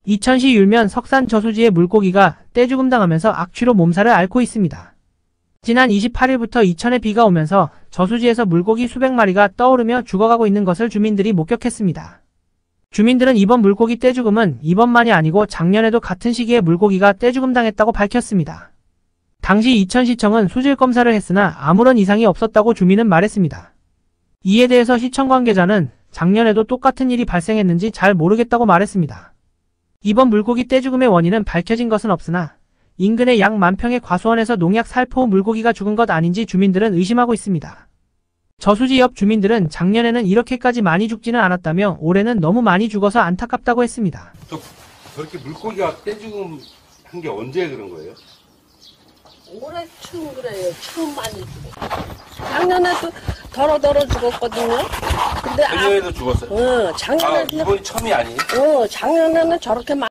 이천시 율면 석산 저수지의 물고기가 떼죽음당하면서 악취로 몸살을 앓고 있습니다. 지난 28일부터 이천에 비가 오면서 저수지에서 물고기 수백 마리가 떠오르며 죽어가고 있는 것을 주민들이 목격했습니다. 주민들은 이번 물고기 떼죽음은 이번만이 아니고 작년에도 같은 시기에 물고기가 떼죽음당했다고 밝혔습니다. 당시 이천시청은 수질 검사를 했으나 아무런 이상이 없었다고 주민은 말했습니다. 이에 대해서 시청 관계자는 작년에도 똑같은 일이 발생했는지 잘 모르겠다고 말했습니다. 이번 물고기 떼죽음의 원인은 밝혀진 것은 없으나 인근의 약 10,000평의 과수원에서 농약 살포 물고기가 죽은 것 아닌지 주민들은 의심하고 있습니다. 저수지 옆 주민들은 작년에는 이렇게까지 많이 죽지는 않았다며 올해는 너무 많이 죽어서 안타깝다고 했습니다. 저렇게 물고기가 떼죽음 한 게 언제 그런 거예요? 올해 처음 그래요. 처음 많이 죽어. 작년에도 더러더러 죽었거든요. 근데 작년에도 죽었어요? 작년에는 이번이 처음이 아니에요? 작년에는 저렇게 많이